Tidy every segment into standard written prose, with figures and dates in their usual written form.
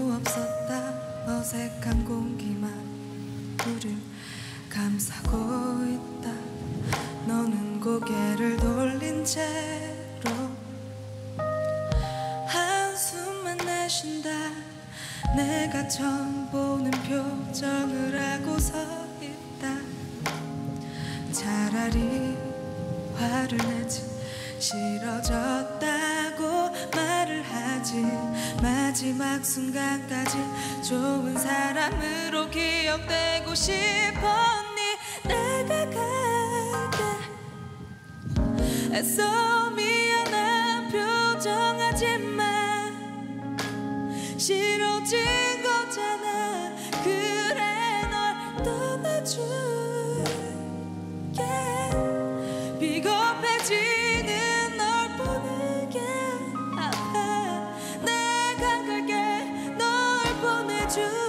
아무 없었다. 어색한 공기만 우릴 감싸고 있다. 너는 고개를 돌린 채로 한숨만 내쉰다. 내가 처음 보는 표정을 하고 서 있다. 차라리 화를 내지 싫어졌다고 말을 하지. 마지막 순간까지 좋은 사람으로 기억되고 싶었니. 내가 갈게 애써 미안한 표정하지만 싫어진 거잖아. 그래 널 떠나줄게. 비겁해지는 널 보는 게 아파. 내가 갈게 널 보내줄게.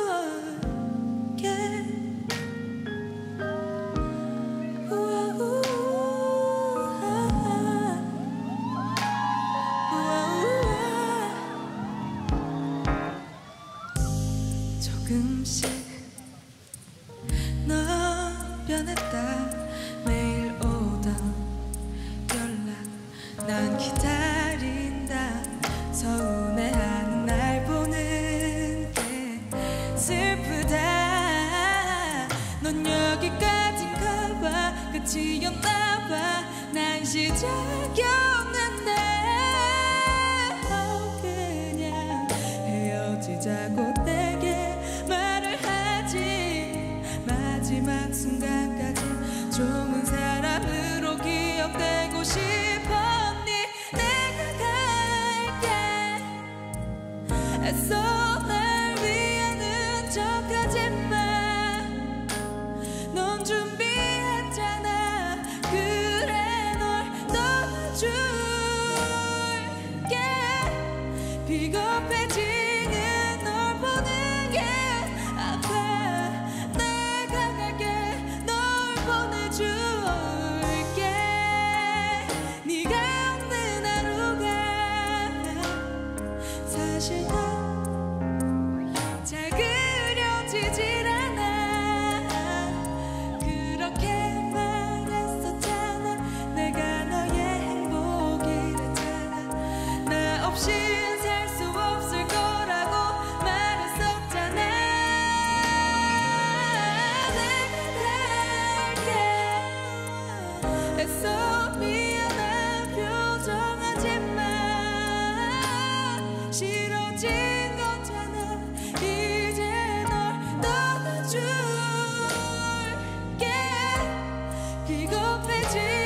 조금씩 너 변했다. 매일 오던 연락 난 기다린다. 서운해하는 날 보는 게 슬프다. 넌 여기까지인가 봐. 끝이었나 봐. 난 시작이었는데 그냥 헤어지자고 내게 말을 하지. 마지막 순간까지 좋은 사람으로 기억되고 싶었니. 내가 갈게 애써 날 위하는 척하지만 넌 준비했잖아. 그래 널 떠나줄게. 비겁해지는 널 보는 게 아파. 내가 갈게 널 보내줄게. 네가 없는 하루가 사실 더 잘 그려지질 않아. 그렇게 말했었잖아. 내가 너의 행복이랬잖아. 나 없인 살 수 없을 거라고 말했었잖아. 내가 갈게 애써 미안한 표정하지만 싫어진 거잖아. 이제 널 떠나줄게. 비겁해지